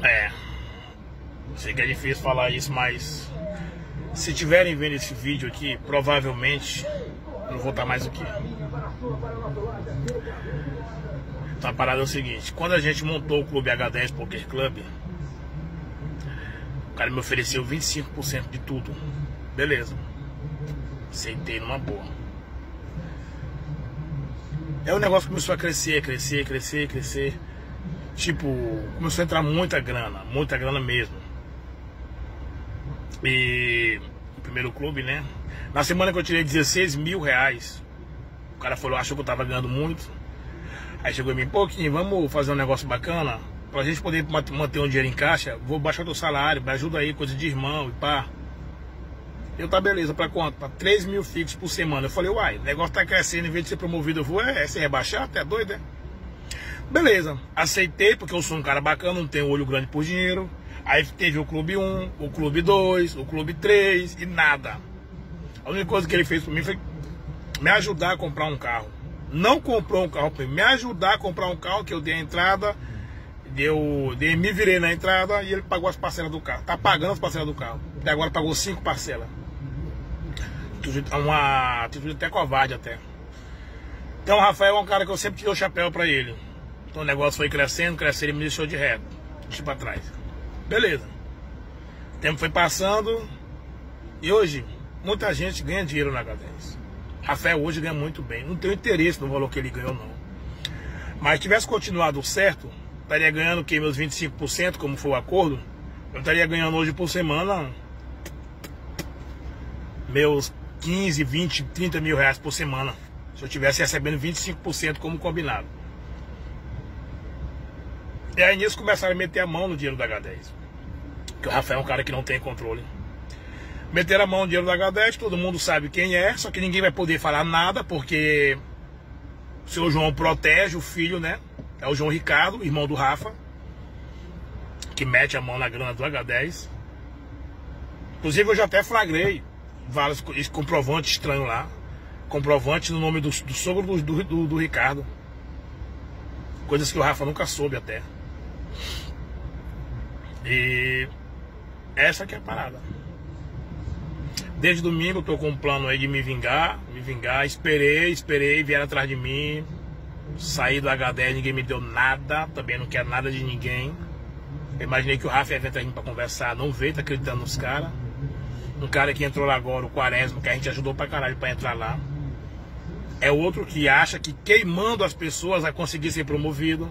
É, sei que é difícil falar isso, mas se tiverem vendo esse vídeo aqui, provavelmente não vou estar mais aqui. Então a parada é o seguinte: quando a gente montou o Clube H10 Poker Club, o cara me ofereceu 25% de tudo. Beleza, aceitei numa boa. Aí o negócio começou a crescer. Tipo, começou a entrar muita grana mesmo. E o primeiro clube, né? Na semana que eu tirei 16 mil reais, o cara falou, achou que eu tava ganhando muito. Aí chegou em mim, pô, Kim, vamos fazer um negócio bacana pra gente poder manter um dinheiro em caixa. Vou baixar teu salário, me ajuda aí, coisa de irmão e pá. Eu, tá beleza, pra quanto? Pra 3 mil fixos por semana. Eu falei, uai, o negócio tá crescendo, em vez de ser promovido, eu vou se rebaixar, até doido, né? Beleza, aceitei, porque eu sou um cara bacana, não tenho olho grande por dinheiro. Aí teve o Clube 1, o Clube 2, o Clube 3 e nada. A única coisa que ele fez por mim foi me ajudar a comprar um carro. Não comprou um carro para mim, me ajudar a comprar um carro, que eu dei a entrada, me virei na entrada e ele pagou as parcelas do carro. Tá pagando as parcelas do carro. Até agora pagou 5 parcelas. Uma atitude até covarde até. Então o Rafael é um cara que eu sempre tirei o chapéu para ele. Então o negócio foi crescendo, ele me deixou de reto, deixa pra trás. Beleza. O tempo foi passando e hoje muita gente ganha dinheiro na H10. Rafael hoje ganha muito bem. Não tenho interesse no valor que ele ganhou, não. Mas se tivesse continuado certo, estaria ganhando o quê? Meus 25%, como foi o acordo. Eu estaria ganhando hoje por semana meus 15, 20, 30 mil reais por semana. Se eu tivesse recebendo 25% como combinado. E aí nisso começaram a meter a mão no dinheiro da H10. Porque o Rafael é um cara que não tem controle. Meteram a mão no dinheiro da H10, todo mundo sabe quem é, só que ninguém vai poder falar nada, porque o seu João protege o filho, né? É o João Ricardo, irmão do Rafa, que mete a mão na grana do H10. Inclusive eu já até flagrei vários comprovantes estranhos lá. Comprovante no nome do sogro do Ricardo. Coisas que o Rafa nunca soube até. E essa que é a parada. Desde domingo eu tô com um plano aí de me vingar. Esperei, vieram atrás de mim. Saí do H10, ninguém me deu nada. Também não quero nada de ninguém. Eu imaginei que o Rafa ia vir atrás de mim pra conversar. Não veio, tá acreditando nos caras. Um cara que entrou lá agora, o Quaresma, que a gente ajudou pra caralho pra entrar lá. É outro que acha que queimando as pessoas vai conseguir ser promovido.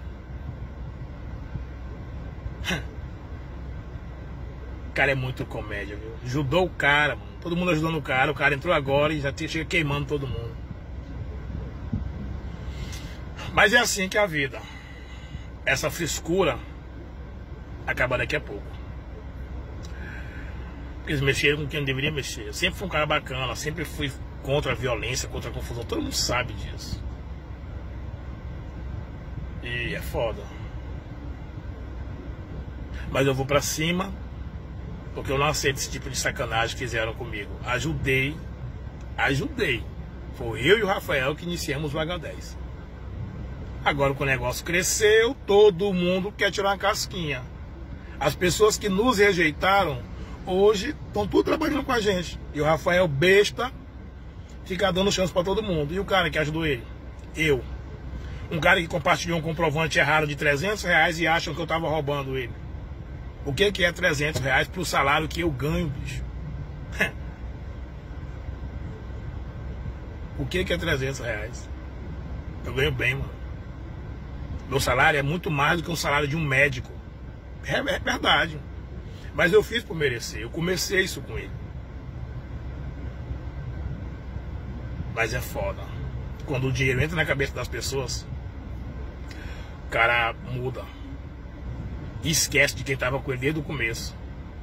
O cara é muito comédia, viu? Ajudou o cara, mano. Todo mundo ajudando o cara entrou agora e já chega queimando todo mundo. Mas é assim que é a vida. Essa frescura acaba daqui a pouco. Porque eles mexeram com quem não deveria mexer. Eu sempre fui um cara bacana, sempre fui contra a violência, contra a confusão. Todo mundo sabe disso. E é foda. Mas eu vou pra cima, porque eu não aceito esse tipo de sacanagem que fizeram comigo. Ajudei. Foi eu e o Rafael que iniciamos o H10. Agora que o negócio cresceu, todo mundo quer tirar uma casquinha. As pessoas que nos rejeitaram, hoje estão tudo trabalhando com a gente. E o Rafael besta fica dando chance pra todo mundo. E o cara que ajudou ele? Eu. Um cara que compartilhou um comprovante errado de 300 reais e acham que eu tava roubando ele. O que é 300 reais pro salário que eu ganho, bicho? O que é 300 reais? Eu ganho bem, mano. Meu salário é muito mais do que um salário de um médico. É verdade. Mas eu fiz por merecer. Eu comecei isso com ele. Mas é foda. Quando o dinheiro entra na cabeça das pessoas, o cara muda. E esquece de quem tava com ele desde o começo.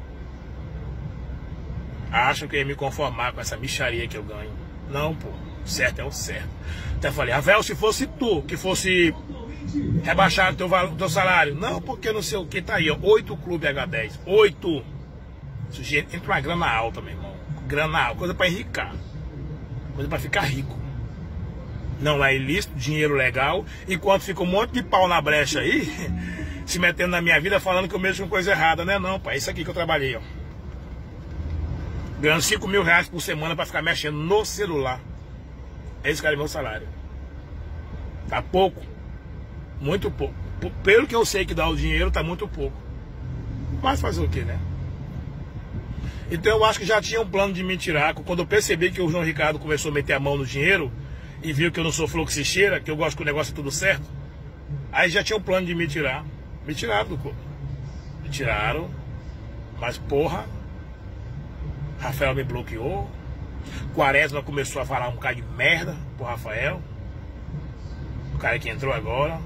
Acham que eu ia me conformar com essa micharia que eu ganho. Não, pô. Certo é o certo. Até falei, Rafael, se fosse tu que fosse rebaixar o teu salário. Não, porque não sei o que tá aí, ó. 8 clubes H10. 8. Sujeito entra uma grana alta, meu irmão. Grana alta. Coisa pra enricar. Coisa pra ficar rico. Não é ilícito, dinheiro legal. Enquanto fica um monte de pau na brecha aí, se metendo na minha vida falando que eu mexo com coisa errada, né? Não, pai, é isso aqui que eu trabalhei, ó. Ganhando 5 mil reais por semana pra ficar mexendo no celular. Esse cara é meu salário. Tá pouco. Muito pouco. Pelo que eu sei que dá o dinheiro, tá muito pouco. Mas fazer o que, né? Então eu acho que já tinha um plano de me tirar. Quando eu percebi que o João Ricardo começou a meter a mão no dinheiro e viu que eu não sou fluxicheira, que eu gosto que o negócio é tudo certo, aí já tinha um plano de me tirar. Me tiraram do clube. Me tiraram. Mas porra, Rafael me bloqueou. Quaresma começou a falar um bocado de merda pro Rafael. O cara que entrou agora.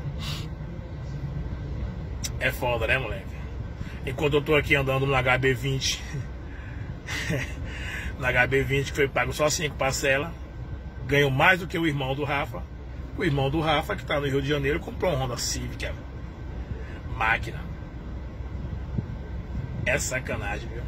É foda, né, moleque? Enquanto eu tô aqui andando no HB20 na HB20 que foi pago só 5 parcelas, ganho mais do que o irmão do Rafa. O irmão do Rafa, que tá no Rio de Janeiro, comprou um Honda Civic, máquina. É sacanagem, viu?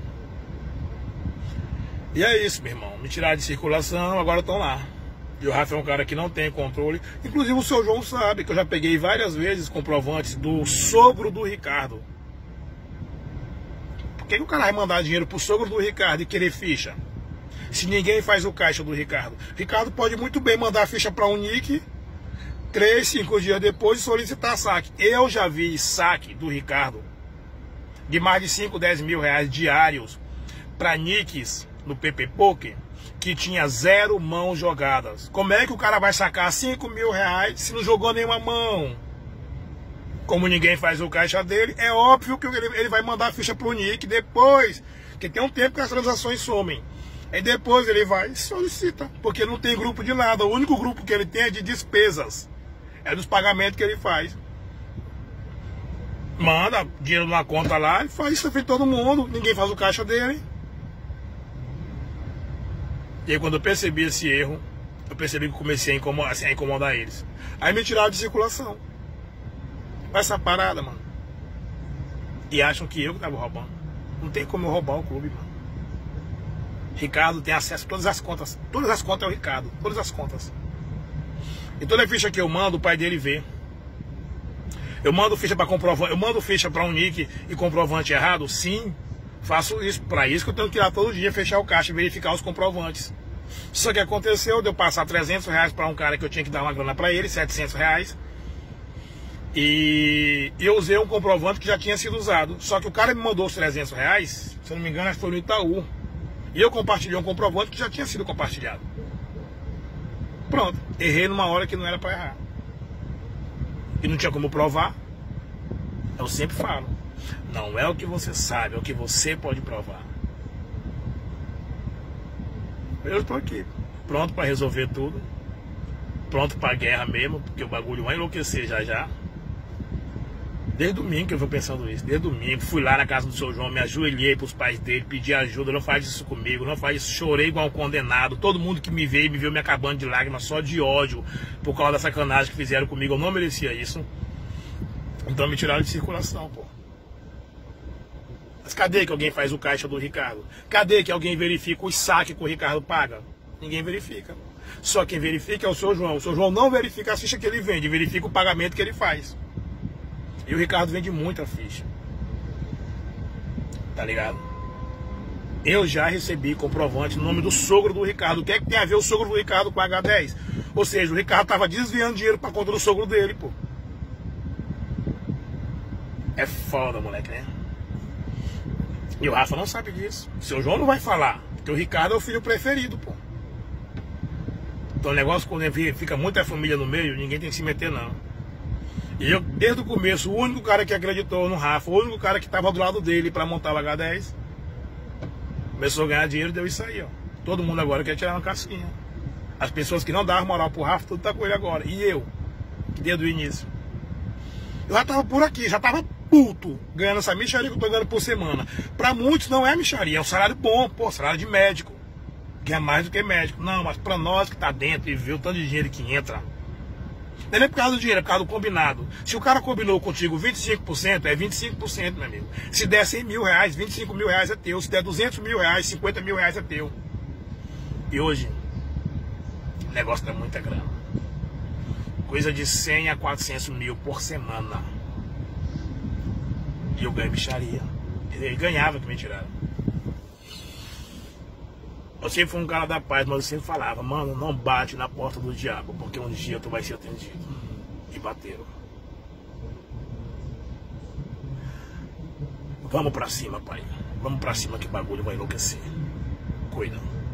E é isso, meu irmão. Me tiraram de circulação, agora estão lá. E o Rafa é um cara que não tem controle. Inclusive o seu João sabe que eu já peguei várias vezes comprovantes do sogro do Ricardo. Por que o cara vai mandar dinheiro pro sogro do Ricardo e querer ficha? Se ninguém faz o caixa do Ricardo. Ricardo pode muito bem mandar a ficha para um nick 3, 5 dias depois e solicitar saque. Eu já vi saque do Ricardo de mais de 5, 10 mil reais diários para nicks no PP Poker que tinha 0 mãos jogadas. Como é que o cara vai sacar 5 mil reais se não jogou nenhuma mão? Como ninguém faz o caixa dele, é óbvio que ele vai mandar a ficha pro nick depois, que tem um tempo que as transações somem. Aí depois ele vai e solicita, porque não tem grupo de nada. O único grupo que ele tem é de despesas. É dos pagamentos que ele faz. Manda dinheiro numa conta lá e faz isso pra todo mundo. Ninguém faz o caixa dele. E aí quando eu percebi esse erro, eu percebi que comecei a incomodar eles. Aí me tiraram de circulação. Essa parada, mano. E acham que eu que tava roubando. Não tem como eu roubar o clube, mano. Ricardo tem acesso a todas as contas. Todas as contas é o Ricardo. Todas as contas. E toda ficha que eu mando, o pai dele vê. Eu mando ficha para comprovante. Eu mando ficha para um nick e comprovante errado? Sim. Faço isso. Para isso que eu tenho que ir lá todo dia, fechar o caixa e verificar os comprovantes. Só que aconteceu de eu passar 300 reais para um cara que eu tinha que dar uma grana para ele, 700 reais. E eu usei um comprovante que já tinha sido usado. Só que o cara me mandou os 300 reais, se eu não me engano, acho que foi no Itaú. E eu compartilhei um comprovante que já tinha sido compartilhado. Pronto, errei numa hora que não era para errar. E não tinha como provar. Eu sempre falo, não é o que você sabe, é o que você pode provar. Eu estou aqui, pronto para resolver tudo. Pronto para a guerra mesmo, porque o bagulho vai enlouquecer já. Desde domingo que eu vou pensando isso. Desde domingo, fui lá na casa do seu João, me ajoelhei pros pais dele, pedi ajuda, não faz isso comigo, não faz isso. Chorei igual um condenado. Todo mundo que me viu me acabando de lágrimas, só de ódio, por causa da sacanagem que fizeram comigo. Eu não merecia isso. Então me tiraram de circulação, pô. Mas cadê que alguém faz o caixa do Ricardo? Cadê que alguém verifica os saques que o Ricardo paga? Ninguém verifica. Só quem verifica é o seu João. O seu João não verifica a ficha que ele vende, verifica o pagamento que ele faz. E o Ricardo vende muita ficha. Tá ligado? Eu já recebi comprovante no nome do sogro do Ricardo. O que é que tem a ver o sogro do Ricardo com a H10? Ou seja, o Ricardo tava desviando dinheiro pra conta do sogro dele, pô. É foda, moleque, né? E o Rafa não sabe disso. O seu João não vai falar. Porque o Ricardo é o filho preferido, pô. Então o negócio, quando fica muita família no meio, ninguém tem que se meter, não. E eu, desde o começo, o único cara que acreditou no Rafa, o único cara que estava do lado dele para montar o H10, começou a ganhar dinheiro e deu isso aí, ó. Todo mundo agora quer tirar uma casquinha. As pessoas que não davam moral pro Rafa, tudo tá com ele agora. E eu, que desde o início. Eu já tava por aqui, já tava puto, ganhando essa mixaria que eu tô ganhando por semana. Pra muitos não é mixaria, é um salário bom, pô, salário de médico. Ganha mais do que médico. Não, mas pra nós que tá dentro e vê o tanto de dinheiro que entra, não é por causa do dinheiro, é por causa do combinado. Se o cara combinou contigo 25%, é 25%, meu amigo. Se der 100 mil reais, 25 mil reais é teu. Se der 200 mil reais, 50 mil reais é teu. E hoje, o negócio dá muita grana. Coisa de 100 a 400 mil por semana. E eu ganho bicharia. Ele ganhava que me tiraram. Eu sempre fui um cara da paz, mas eu sempre falava, mano, não bate na porta do diabo, porque um dia tu vai ser atendido. E bateram. Vamos pra cima, pai. Vamos pra cima que o bagulho vai enlouquecer. Cuida.